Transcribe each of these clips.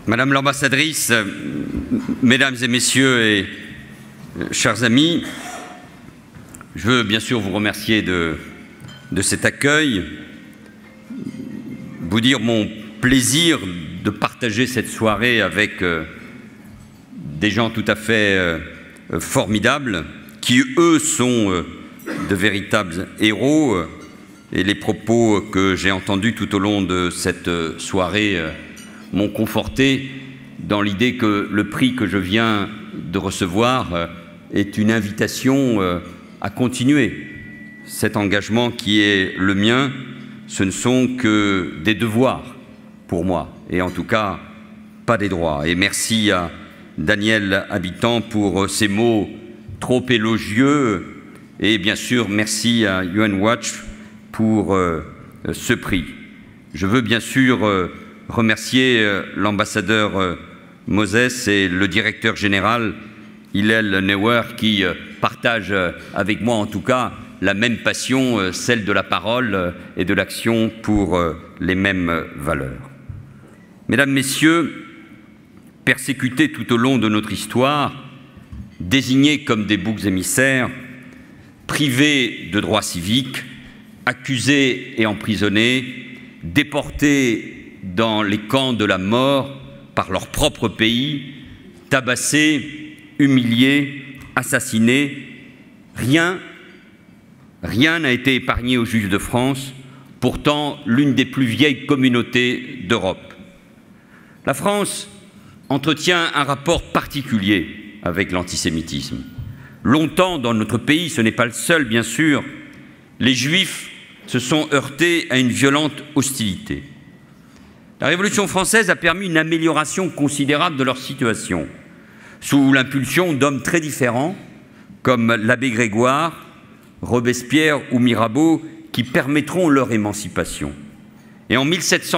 Madame l'ambassadrice, mesdames et messieurs et chers amis, je veux bien sûr vous remercier de cet accueil, vous dire mon plaisir de partager cette soirée avec des gens tout à fait formidables qui, eux, sont de véritables héros. Et les propos que j'ai entendus tout au long de cette soirée m'ont conforté dans l'idée que le prix que je viens de recevoir est une invitation à continuer cet engagement qui est le mien. Ce ne sont que des devoirs pour moi, et en tout cas pas des droits. Et merci à Daniel Habitant pour ces mots trop élogieux, et bien sûr merci à UN Watch pour ce prix. Je veux bien sûr remercier l'ambassadeur Moses et le directeur général Hillel Neuer qui partagent avec moi en tout cas la même passion, celle de la parole et de l'action pour les mêmes valeurs. Mesdames, Messieurs, persécutés tout au long de notre histoire, désignés comme des boucs émissaires, privés de droits civiques, accusés et emprisonnés, déportés dans les camps de la mort par leur propre pays, tabassés, humiliés, assassinés, rien n'a été épargné aux Juifs de France, pourtant l'une des plus vieilles communautés d'Europe. La France entretient un rapport particulier avec l'antisémitisme. Longtemps dans notre pays, ce n'est pas le seul bien sûr, les Juifs se sont heurtés à une violente hostilité. La Révolution française a permis une amélioration considérable de leur situation, sous l'impulsion d'hommes très différents, comme l'abbé Grégoire, Robespierre ou Mirabeau, qui permettront leur émancipation. Et en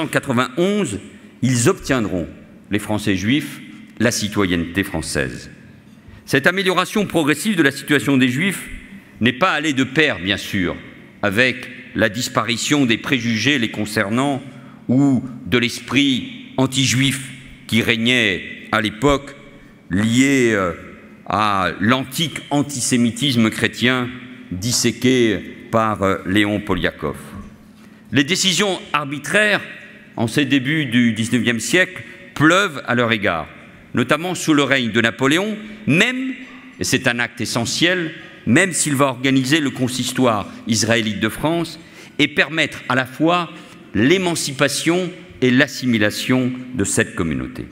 1791, ils obtiendront, les Français juifs, la citoyenneté française. Cette amélioration progressive de la situation des Juifs n'est pas allée de pair, bien sûr, avec la disparition des préjugés les concernant ou de l'esprit anti-juif qui régnait à l'époque, lié à l'antique antisémitisme chrétien disséqué par Léon Poliakov. Les décisions arbitraires en ces débuts du XIXe siècle pleuvent à leur égard, notamment sous le règne de Napoléon, même, et c'est un acte essentiel, même s'il va organiser le consistoire israélite de France et permettre à la fois l'émancipation et l'assimilation de cette communauté.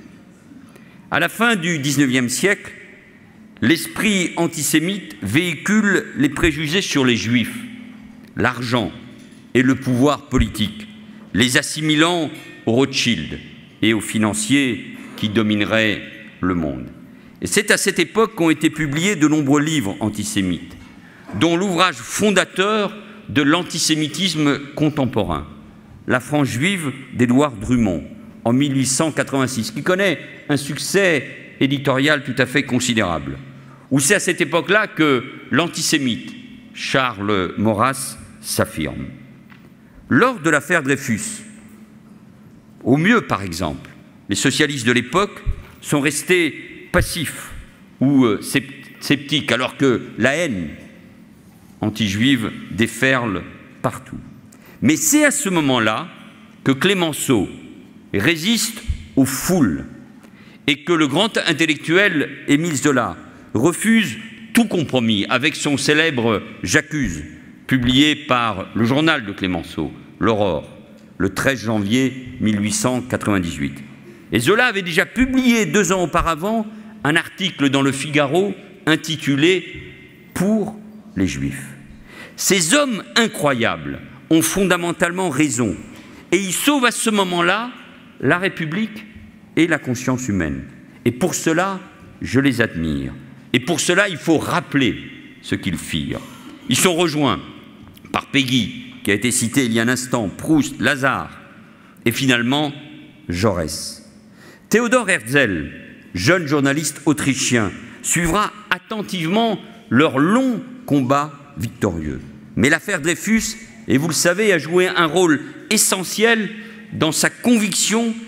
À la fin du XIXe siècle, l'esprit antisémite véhicule les préjugés sur les Juifs, l'argent et le pouvoir politique, les assimilant aux Rothschild et aux financiers qui domineraient le monde. Et c'est à cette époque qu'ont été publiés de nombreux livres antisémites, dont l'ouvrage fondateur de l'antisémitisme contemporain, La France juive d'Édouard Drummond, en 1886, qui connaît un succès éditorial tout à fait considérable, où c'est à cette époque-là que l'antisémite Charles Maurras s'affirme. Lors de l'affaire Dreyfus, au mieux par exemple, les socialistes de l'époque sont restés passifs ou sceptiques, alors que la haine anti-juive déferle partout. Mais c'est à ce moment-là que Clémenceau résiste aux foules et que le grand intellectuel Émile Zola refuse tout compromis avec son célèbre J'accuse, publié par le journal de Clémenceau, L'Aurore, le 13 janvier 1898. Et Zola avait déjà publié 2 ans auparavant un article dans Le Figaro intitulé « Pour les Juifs ». Ces hommes incroyables ont fondamentalement raison et ils sauvent à ce moment-là la République et la conscience humaine. Et pour cela, je les admire. Et pour cela, il faut rappeler ce qu'ils firent. Ils sont rejoints par Péguy, qui a été cité il y a un instant, Proust, Lazare, et finalement Jaurès. Théodore Herzl, jeune journaliste autrichien, suivra attentivement leur long combat victorieux. Mais l'affaire Dreyfus, et vous le savez, a joué un rôle essentiel dans sa conviction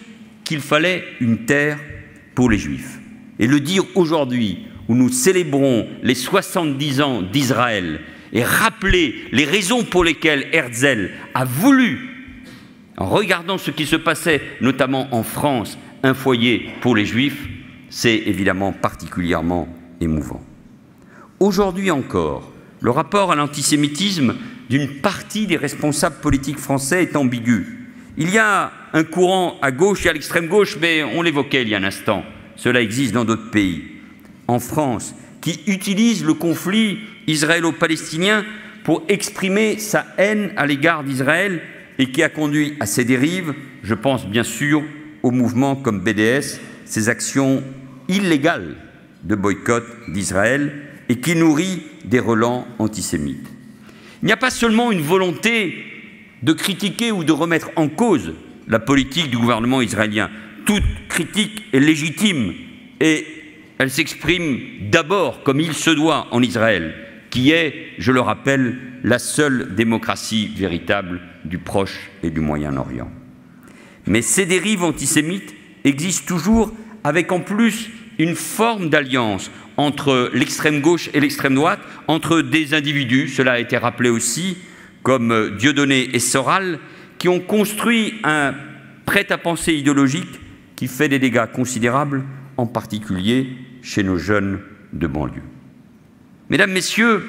qu'il fallait une terre pour les Juifs. Et le dire aujourd'hui, où nous célébrons les 70 ans d'Israël, et rappeler les raisons pour lesquelles Herzl a voulu, en regardant ce qui se passait notamment en France, un foyer pour les Juifs, c'est évidemment particulièrement émouvant. Aujourd'hui encore, le rapport à l'antisémitisme d'une partie des responsables politiques français est ambigu. Il y a un courant à gauche et à l'extrême gauche, mais on l'évoquait il y a un instant, cela existe dans d'autres pays. En France, qui utilise le conflit israélo-palestinien pour exprimer sa haine à l'égard d'Israël et qui a conduit à ses dérives, je pense bien sûr aux mouvements comme BDS, ces actions illégales de boycott d'Israël et qui nourrit des relents antisémites. Il n'y a pas seulement une volonté de critiquer ou de remettre en cause la politique du gouvernement israélien. Toute critique est légitime et elle s'exprime d'abord comme il se doit en Israël, qui est, je le rappelle, la seule démocratie véritable du Proche et du Moyen-Orient. Mais ces dérives antisémites existent toujours avec en plus une forme d'alliance entre l'extrême gauche et l'extrême droite, entre des individus, cela a été rappelé aussi, comme Dieudonné et Soral, qui ont construit un prêt-à-penser idéologique qui fait des dégâts considérables, en particulier chez nos jeunes de banlieue. Mesdames, Messieurs,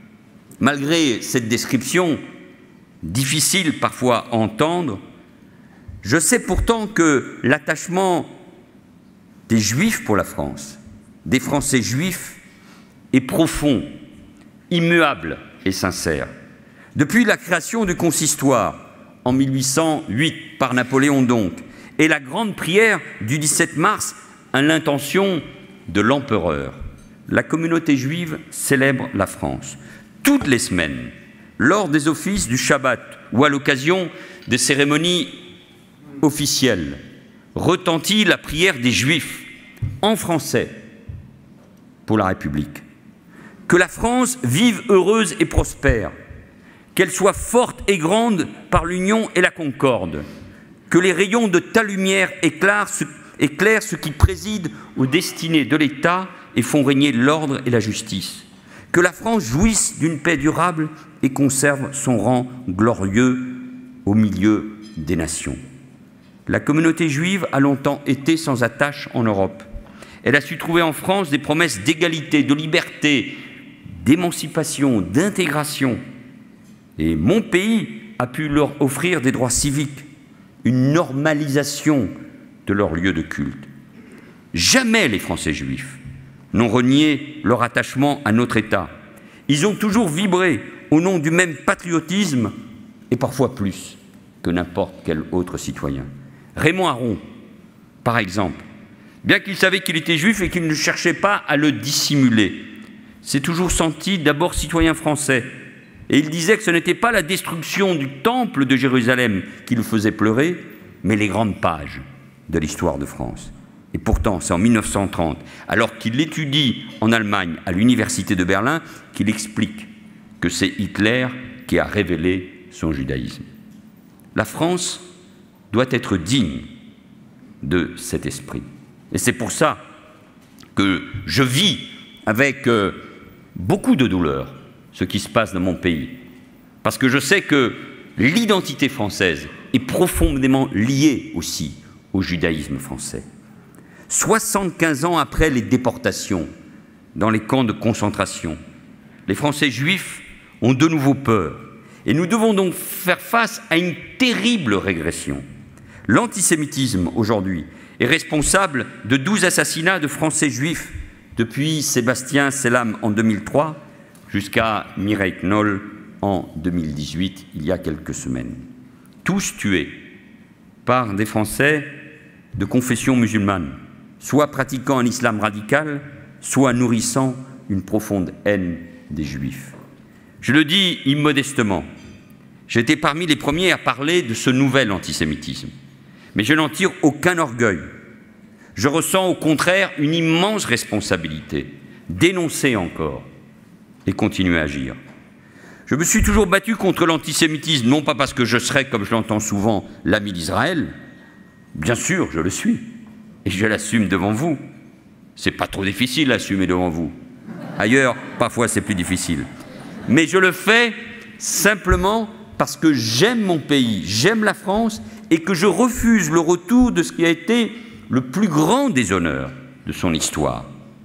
malgré cette description difficile parfois à entendre, je sais pourtant que l'attachement des Juifs pour la France, des Français juifs, est profond, immuable et sincère. Depuis la création du consistoire en 1808 par Napoléon donc, et la grande prière du 17 mars à l'intention de l'empereur, la communauté juive célèbre la France. Toutes les semaines, lors des offices du Shabbat ou à l'occasion des cérémonies officielles, retentit la prière des Juifs en français pour la République. Que la France vive heureuse et prospère, qu'elle soit forte et grande par l'union et la concorde, que les rayons de ta lumière éclairent ce qui préside aux destinées de l'État et font régner l'ordre et la justice. Que la France jouisse d'une paix durable et conserve son rang glorieux au milieu des nations. La communauté juive a longtemps été sans attache en Europe. Elle a su trouver en France des promesses d'égalité, de liberté, d'émancipation, d'intégration. Et mon pays a pu leur offrir des droits civiques, une normalisation de leur lieu de culte. Jamais les Français juifs n'ont renié leur attachement à notre État. Ils ont toujours vibré au nom du même patriotisme, et parfois plus que n'importe quel autre citoyen. Raymond Aron, par exemple, bien qu'il savait qu'il était juif et qu'il ne cherchait pas à le dissimuler, s'est toujours senti d'abord citoyen français. Et il disait que ce n'était pas la destruction du temple de Jérusalem qui le faisait pleurer, mais les grandes pages de l'histoire de France. Et pourtant, c'est en 1930, alors qu'il étudie en Allemagne à l'université de Berlin, qu'il explique que c'est Hitler qui a révélé son judaïsme. La France doit être digne de cet esprit. Et c'est pour ça que je vis avec beaucoup de douleur ce qui se passe dans mon pays. Parce que je sais que l'identité française est profondément liée aussi au judaïsme français. 75 ans après les déportations dans les camps de concentration, les Français juifs ont de nouveau peur. Et nous devons donc faire face à une terrible régression. L'antisémitisme, aujourd'hui, est responsable de 12 assassinats de Français juifs depuis Sébastien Selam en 2003 jusqu'à Mireille Knoll en 2018, il y a quelques semaines. Tous tués par des Français de confession musulmane, soit pratiquant un islam radical, soit nourrissant une profonde haine des Juifs. Je le dis immodestement, j'étais parmi les premiers à parler de ce nouvel antisémitisme, mais je n'en tire aucun orgueil. Je ressens au contraire une immense responsabilité, dénoncer encore et continuer à agir. Je me suis toujours battu contre l'antisémitisme, non pas parce que je serais, comme je l'entends souvent, l'ami d'Israël, Bien sûr, je le suis, et je l'assume devant vous. C'est pas trop difficile d'assumer devant vous. Ailleurs, parfois, c'est plus difficile. Mais je le fais simplement parce que j'aime mon pays, j'aime la France, et que je refuse le retour de ce qui a été le plus grand déshonneur de son histoire,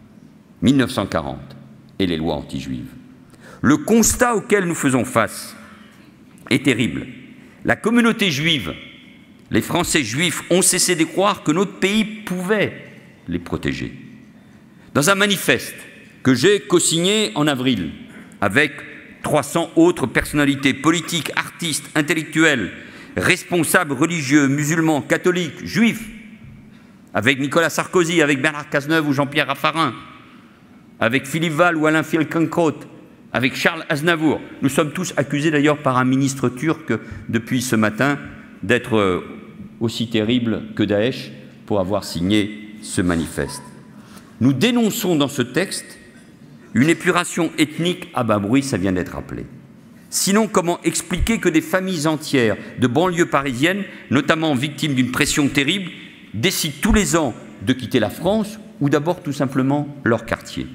1940 et les lois anti-juives. Le constat auquel nous faisons face est terrible. La communauté juive, les Français juifs ont cessé de croire que notre pays pouvait les protéger. Dans un manifeste que j'ai co-signé en avril avec 300 autres personnalités politiques, artistes, intellectuels, responsables religieux, musulmans, catholiques, juifs, avec Nicolas Sarkozy, avec Bernard Cazeneuve ou Jean-Pierre Raffarin, avec Philippe Val ou Alain Finkielkraut, avec Charles Aznavour. Nous sommes tous accusés d'ailleurs par un ministre turc depuis ce matin d'être aussi terrible que Daesh pour avoir signé ce manifeste. Nous dénonçons dans ce texte une épuration ethnique à bas bruit, ça vient d'être rappelé. Sinon, comment expliquer que des familles entières de banlieues parisiennes, notamment victimes d'une pression terrible, décident tous les ans de quitter la France ou d'abord tout simplement leur quartier?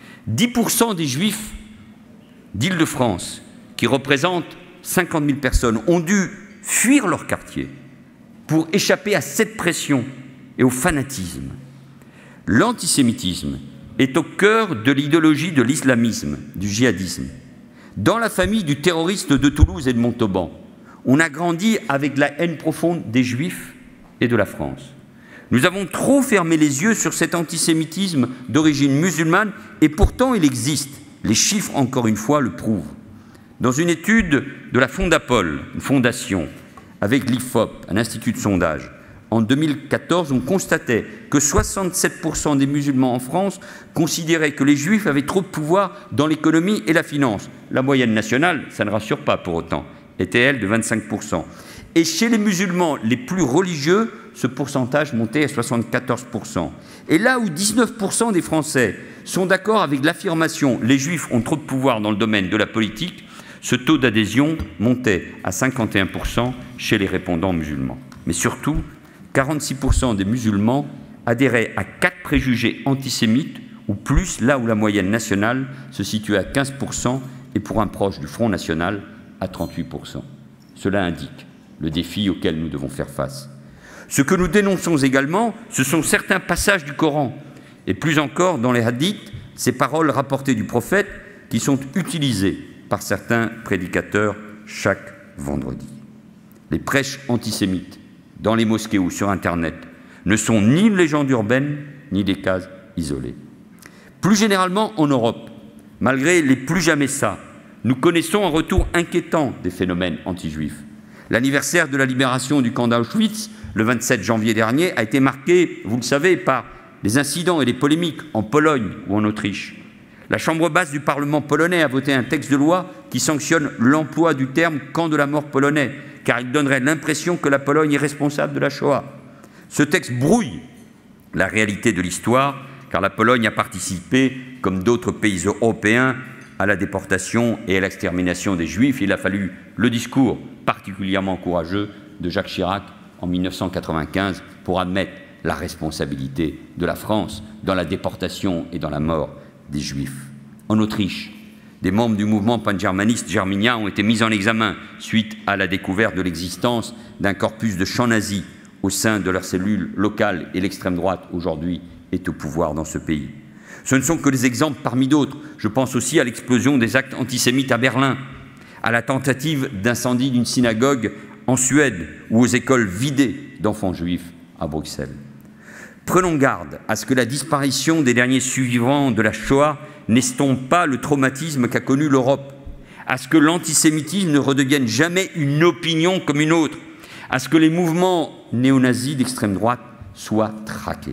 10% des Juifs d'Île-de-France, qui représentent 50 000 personnes, ont dû fuir leur quartier pour échapper à cette pression et au fanatisme. L'antisémitisme est au cœur de l'idéologie de l'islamisme, du djihadisme. Dans la famille du terroriste de Toulouse et de Montauban, on a grandi avec la haine profonde des Juifs et de la France. Nous avons trop fermé les yeux sur cet antisémitisme d'origine musulmane et pourtant il existe. Les chiffres, encore une fois, le prouvent. Dans une étude de la Fondapol, une fondation, avec l'IFOP, un institut de sondage, en 2014, on constatait que 67% des musulmans en France considéraient que les Juifs avaient trop de pouvoir dans l'économie et la finance. La moyenne nationale, ça ne rassure pas pour autant, était elle de 25%. Et chez les musulmans les plus religieux, ce pourcentage montait à 74%. Et là où 19% des Français sont d'accord avec l'affirmation « les Juifs ont trop de pouvoir dans le domaine de la politique », ce taux d'adhésion montait à 51% chez les répondants musulmans. Mais surtout, 46% des musulmans adhéraient à 4 préjugés antisémites ou plus, là où la moyenne nationale se situe à 15% et pour un proche du Front National à 38%. Cela indique le défi auquel nous devons faire face. Ce que nous dénonçons également, ce sont certains passages du Coran, et plus encore dans les hadiths, ces paroles rapportées du prophète qui sont utilisées par certains prédicateurs chaque vendredi. Les prêches antisémites dans les mosquées ou sur Internet ne sont ni une légende urbaine, ni des cas isolés. Plus généralement en Europe, malgré les plus jamais ça, nous connaissons un retour inquiétant des phénomènes anti-juifs. L'anniversaire de la libération du camp d'Auschwitz, le 27 janvier dernier, a été marqué, vous le savez, par des incidents et des polémiques en Pologne ou en Autriche. La Chambre basse du Parlement polonais a voté un texte de loi qui sanctionne l'emploi du terme « camp de la mort polonais », car il donnerait l'impression que la Pologne est responsable de la Shoah. Ce texte brouille la réalité de l'histoire, car la Pologne a participé, comme d'autres pays européens, à la déportation et à l'extermination des Juifs. Il a fallu le discours particulièrement courageux de Jacques Chirac en 1995 pour admettre la responsabilité de la France dans la déportation et dans la mort des Juifs. En Autriche, des membres du mouvement pangermaniste Germania ont été mis en examen suite à la découverte de l'existence d'un corpus de chants nazis au sein de leurs cellules locales et l'extrême droite aujourd'hui est au pouvoir dans ce pays. Ce ne sont que des exemples parmi d'autres. Je pense aussi à l'explosion des actes antisémites à Berlin, à la tentative d'incendie d'une synagogue en Suède ou aux écoles vidées d'enfants juifs à Bruxelles. Prenons garde à ce que la disparition des derniers survivants de la Shoah n'estompe pas le traumatisme qu'a connu l'Europe, à ce que l'antisémitisme ne redevienne jamais une opinion comme une autre, à ce que les mouvements néo-nazis d'extrême droite soient traqués.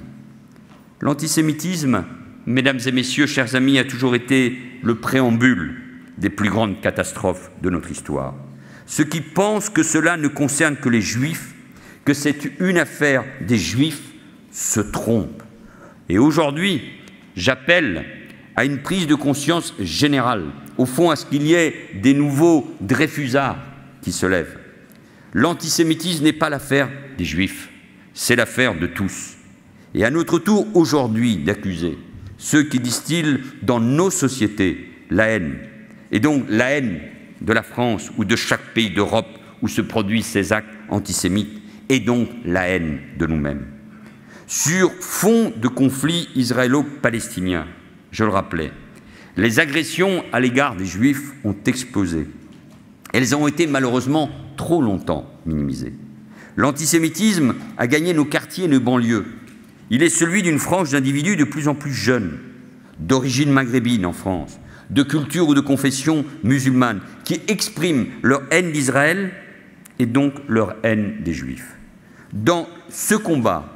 L'antisémitisme, mesdames et messieurs, chers amis, a toujours été le préambule des plus grandes catastrophes de notre histoire. Ceux qui pensent que cela ne concerne que les Juifs, que c'est une affaire des Juifs, se trompent. Et aujourd'hui, j'appelle à une prise de conscience générale, au fond à ce qu'il y ait des nouveaux Dreyfusards qui se lèvent. L'antisémitisme n'est pas l'affaire des Juifs, c'est l'affaire de tous. Et à notre tour aujourd'hui d'accuser ceux qui distillent dans nos sociétés la haine, et donc la haine de la France ou de chaque pays d'Europe où se produisent ces actes antisémites, et donc la haine de nous-mêmes. Sur fond de conflit israélo-palestinien, je le rappelais, les agressions à l'égard des Juifs ont explosé. Elles ont été malheureusement trop longtemps minimisées. L'antisémitisme a gagné nos quartiers et nos banlieues. Il est celui d'une frange d'individus de plus en plus jeunes, d'origine maghrébine en France, de culture ou de confession musulmane, qui expriment leur haine d'Israël et donc leur haine des Juifs. Dans ce combat,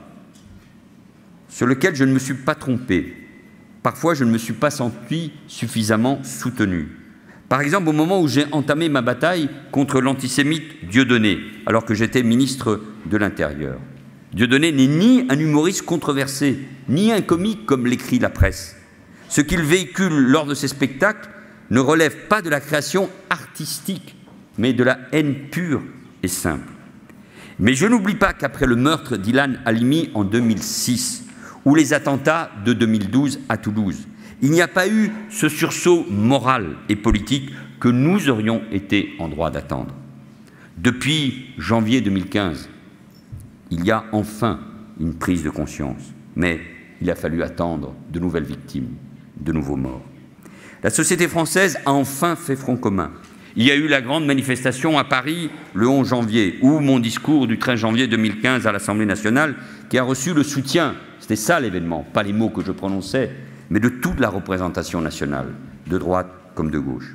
sur lequel je ne me suis pas trompé, parfois je ne me suis pas senti suffisamment soutenu. Par exemple, au moment où j'ai entamé ma bataille contre l'antisémite Dieudonné, alors que j'étais ministre de l'Intérieur. Dieudonné n'est ni un humoriste controversé, ni un comique comme l'écrit la presse. Ce qu'il véhicule lors de ses spectacles ne relève pas de la création artistique, mais de la haine pure et simple. Mais je n'oublie pas qu'après le meurtre d'Ilan Halimi en 2006, ou les attentats de 2012 à Toulouse, il n'y a pas eu ce sursaut moral et politique que nous aurions été en droit d'attendre. Depuis janvier 2015, il y a enfin une prise de conscience, mais il a fallu attendre de nouvelles victimes, de nouveaux morts. La société française a enfin fait front commun. Il y a eu la grande manifestation à Paris le 11 janvier, ou mon discours du 13 janvier 2015 à l'Assemblée nationale, qui a reçu le soutien, c'était ça l'événement, pas les mots que je prononçais, mais de toute la représentation nationale, de droite comme de gauche.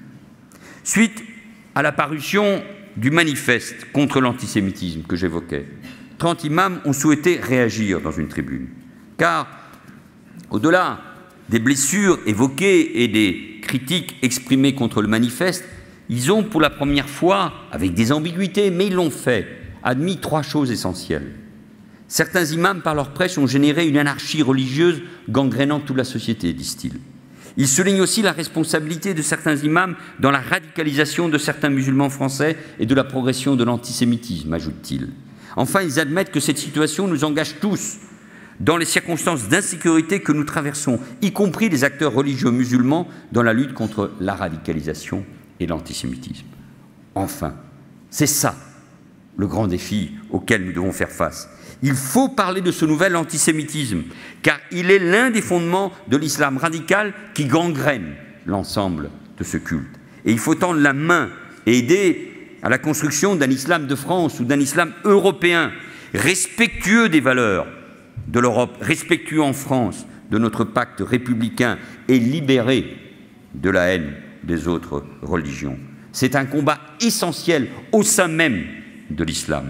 Suite à la parution du manifeste contre l'antisémitisme que j'évoquais, 30 imams ont souhaité réagir dans une tribune, car au-delà des blessures évoquées et des critiques exprimées contre le manifeste, ils ont pour la première fois, avec des ambiguïtés, mais ils l'ont fait, admis 3 choses essentielles. Certains imams, par leur prêche, ont généré une anarchie religieuse gangrénant toute la société, disent-ils. Ils soulignent aussi la responsabilité de certains imams dans la radicalisation de certains musulmans français et de la progression de l'antisémitisme, ajoutent-ils. Enfin, ils admettent que cette situation nous engage tous dans les circonstances d'insécurité que nous traversons, y compris les acteurs religieux musulmans dans la lutte contre la radicalisation et l'antisémitisme. Enfin, c'est ça le grand défi auquel nous devons faire face. Il faut parler de ce nouvel antisémitisme, car il est l'un des fondements de l'islam radical qui gangrène l'ensemble de ce culte. Et il faut tendre la main et aider à la construction d'un islam de France ou d'un islam européen, respectueux des valeurs de l'Europe, respectueux en France de notre pacte républicain et libéré de la haine des autres religions. C'est un combat essentiel au sein même de l'islam.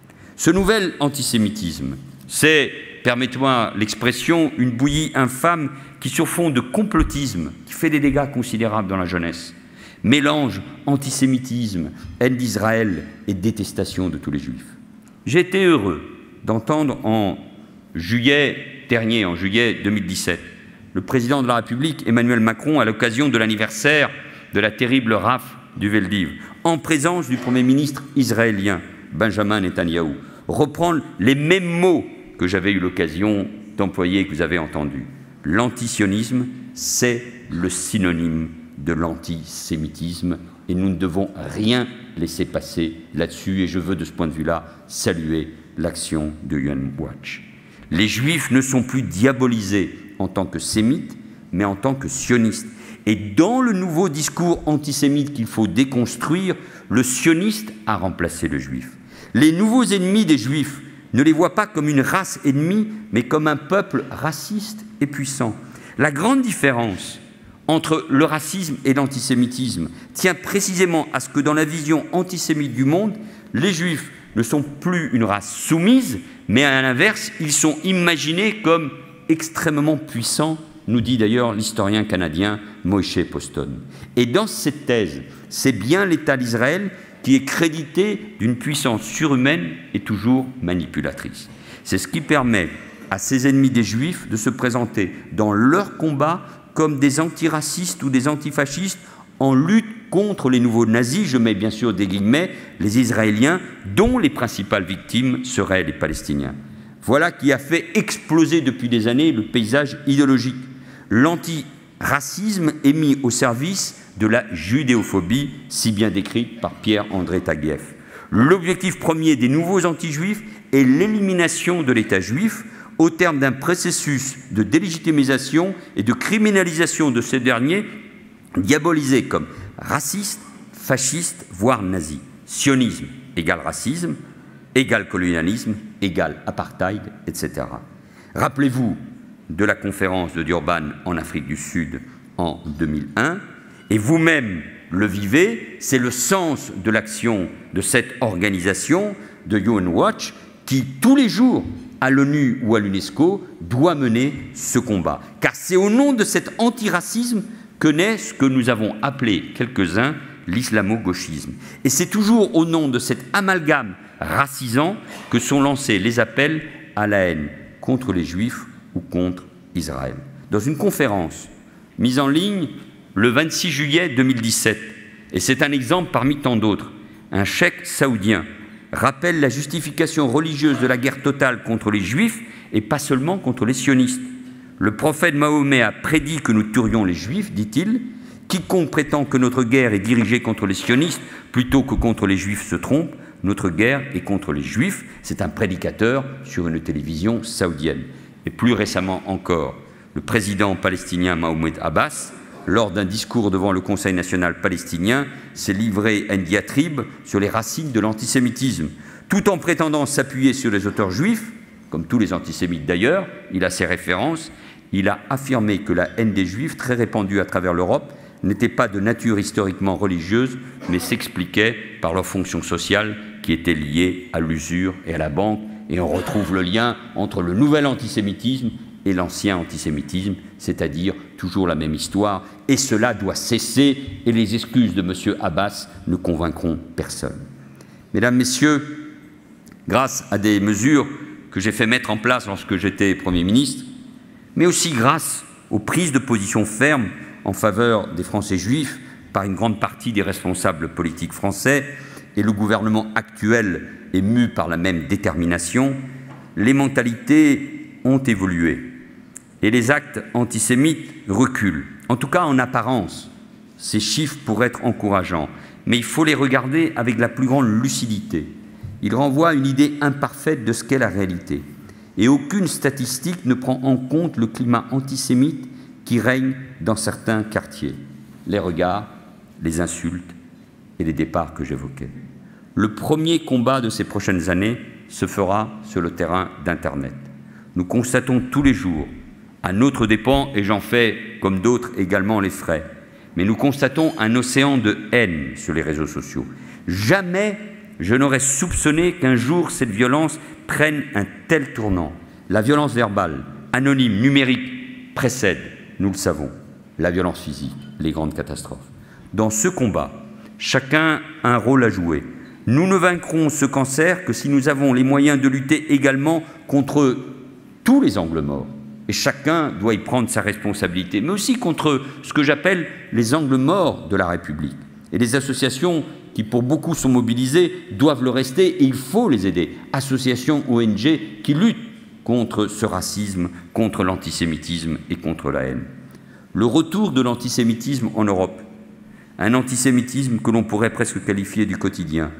Ce nouvel antisémitisme, c'est, permettez-moi l'expression, une bouillie infâme qui, sur fond de complotisme, qui fait des dégâts considérables dans la jeunesse, mélange antisémitisme, haine d'Israël et détestation de tous les Juifs. J'ai été heureux d'entendre en juillet dernier, en juillet 2017, le président de la République, Emmanuel Macron, à l'occasion de l'anniversaire de la terrible rafle du Veldiv, en présence du Premier ministre israélien, Benjamin Netanyahou, reprendre les mêmes mots que j'avais eu l'occasion d'employer et que vous avez entendus. L'antisionisme, c'est le synonyme de l'antisémitisme et nous ne devons rien laisser passer là-dessus et je veux de ce point de vue-là saluer l'action de UN Watch. Les Juifs ne sont plus diabolisés en tant que sémites, mais en tant que sionistes. Et dans le nouveau discours antisémite qu'il faut déconstruire, le sioniste a remplacé le Juif. Les nouveaux ennemis des Juifs ne les voient pas comme une race ennemie, mais comme un peuple raciste et puissant. La grande différence entre le racisme et l'antisémitisme tient précisément à ce que dans la vision antisémite du monde, les Juifs ne sont plus une race soumise, mais à l'inverse, ils sont imaginés comme extrêmement puissants, nous dit d'ailleurs l'historien canadien Moshe Poston. Et dans cette thèse, c'est bien l'État d'Israël qui est crédité d'une puissance surhumaine et toujours manipulatrice. C'est ce qui permet à ces ennemis des Juifs de se présenter dans leur combat comme des antiracistes ou des antifascistes en lutte contre les nouveaux nazis, je mets bien sûr des guillemets, les Israéliens, dont les principales victimes seraient les Palestiniens. Voilà qui a fait exploser depuis des années le paysage idéologique. L'antiracisme est mis au service de la judéophobie, si bien décrite par Pierre-André Taguieff. L'objectif premier des nouveaux anti-juifs est l'élimination de l'État juif au terme d'un processus de délégitimisation et de criminalisation de ces derniers, diabolisés comme racistes, fascistes, voire nazis. Sionisme égale racisme, égale colonialisme, égale apartheid, etc. Rappelez-vous de la conférence de Durban en Afrique du Sud en 2001, et vous-même le vivez, c'est le sens de l'action de cette organisation, de UN Watch, qui tous les jours, à l'ONU ou à l'UNESCO, doit mener ce combat. Car c'est au nom de cet antiracisme que naît ce que nous avons appelé quelques-uns l'islamo-gauchisme. Et c'est toujours au nom de cet amalgame racisant que sont lancés les appels à la haine contre les Juifs ou contre Israël. Dans une conférence mise en ligne le 26 juillet 2017, et c'est un exemple parmi tant d'autres, un cheikh saoudien rappelle la justification religieuse de la guerre totale contre les Juifs et pas seulement contre les sionistes. Le prophète Mahomet a prédit que nous tuerions les Juifs, dit-il. Quiconque prétend que notre guerre est dirigée contre les sionistes plutôt que contre les Juifs se trompe. Notre guerre est contre les Juifs. C'est un prédicateur sur une télévision saoudienne. Et plus récemment encore, le président palestinien Mahmoud Abbas, lors d'un discours devant le Conseil national palestinien, s'est livré à une diatribe sur les racines de l'antisémitisme. Tout en prétendant s'appuyer sur les auteurs juifs, comme tous les antisémites d'ailleurs, il a ses références, il a affirmé que la haine des Juifs, très répandue à travers l'Europe, n'était pas de nature historiquement religieuse, mais s'expliquait par leur fonction sociale qui était liée à l'usure et à la banque. Et on retrouve le lien entre le nouvel antisémitisme et l'ancien antisémitisme, c'est-à-dire toujours la même histoire. Et cela doit cesser, et les excuses de M. Abbas ne convaincront personne. Mesdames, Messieurs, grâce à des mesures que j'ai fait mettre en place lorsque j'étais Premier ministre, mais aussi grâce aux prises de position fermes en faveur des Français juifs par une grande partie des responsables politiques français, et le gouvernement actuel est mu par la même détermination, les mentalités ont évolué et les actes antisémites reculent. En tout cas, en apparence, ces chiffres pourraient être encourageants, mais il faut les regarder avec la plus grande lucidité. Ils renvoient à une idée imparfaite de ce qu'est la réalité. Et aucune statistique ne prend en compte le climat antisémite qui règne dans certains quartiers. Les regards, les insultes et les départs que j'évoquais. Le premier combat de ces prochaines années se fera sur le terrain d'Internet. Nous constatons tous les jours, à notre dépens, et j'en fais, comme d'autres, également les frais, mais nous constatons un océan de haine sur les réseaux sociaux. Jamais je n'aurais soupçonné qu'un jour cette violence prenne un tel tournant. La violence verbale, anonyme, numérique, précède, nous le savons, la violence physique, les grandes catastrophes. Dans ce combat, chacun a un rôle à jouer. Nous ne vaincrons ce cancer que si nous avons les moyens de lutter également contre tous les angles morts. Et chacun doit y prendre sa responsabilité, mais aussi contre ce que j'appelle les angles morts de la République. Et les associations qui, pour beaucoup, sont mobilisées, doivent le rester et il faut les aider. Associations, ONG, qui luttent contre ce racisme, contre l'antisémitisme et contre la haine. Le retour de l'antisémitisme en Europe, un antisémitisme que l'on pourrait presque qualifier du quotidien,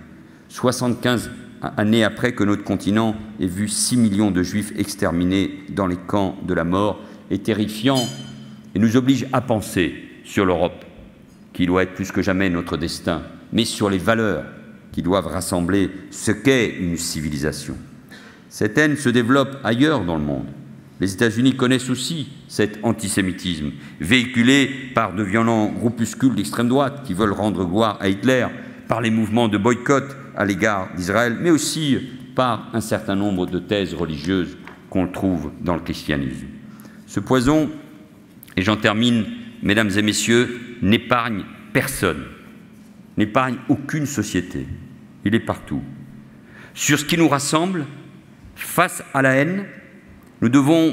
75 années après que notre continent ait vu 6 millions de Juifs exterminés dans les camps de la mort, est terrifiant et nous oblige à penser sur l'Europe, qui doit être plus que jamais notre destin, mais sur les valeurs qui doivent rassembler ce qu'est une civilisation. Cette haine se développe ailleurs dans le monde. Les États-Unis connaissent aussi cet antisémitisme, véhiculé par de violents groupuscules d'extrême droite qui veulent rendre gloire à Hitler, par les mouvements de boycott à l'égard d'Israël, mais aussi par un certain nombre de thèses religieuses qu'on trouve dans le christianisme. Ce poison, et j'en termine, mesdames et messieurs, n'épargne personne, n'épargne aucune société. Il est partout. Sur ce qui nous rassemble, face à la haine, nous devons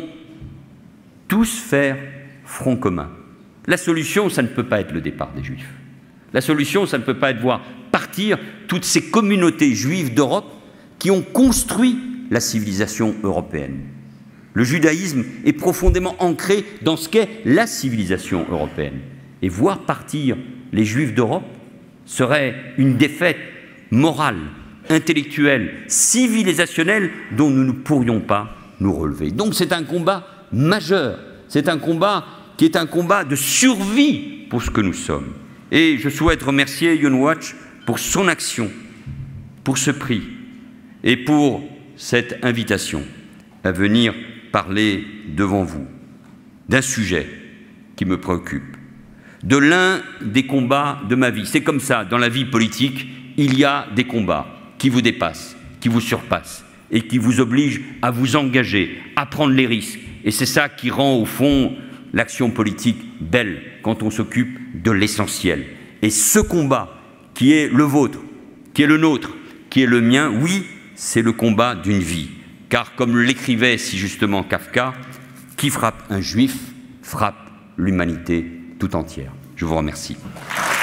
tous faire front commun. La solution, ça ne peut pas être le départ des Juifs. La solution, ça ne peut pas être voir partir toutes ces communautés juives d'Europe qui ont construit la civilisation européenne. Le judaïsme est profondément ancré dans ce qu'est la civilisation européenne. Et voir partir les Juifs d'Europe serait une défaite morale, intellectuelle, civilisationnelle dont nous ne pourrions pas nous relever. Donc c'est un combat majeur, c'est un combat qui est un combat de survie pour ce que nous sommes. Et je souhaite remercier Human Watch pour son action, pour ce prix et pour cette invitation à venir parler devant vous d'un sujet qui me préoccupe, de l'un des combats de ma vie. C'est comme ça, dans la vie politique, il y a des combats qui vous dépassent, qui vous surpassent et qui vous obligent à vous engager, à prendre les risques. Et c'est ça qui rend, au fond, l'action politique belle, quand on s'occupe de l'essentiel. Et ce combat qui est le vôtre, qui est le nôtre, qui est le mien, oui, c'est le combat d'une vie. Car comme l'écrivait si justement Kafka, qui frappe un juif frappe l'humanité tout entière. Je vous remercie.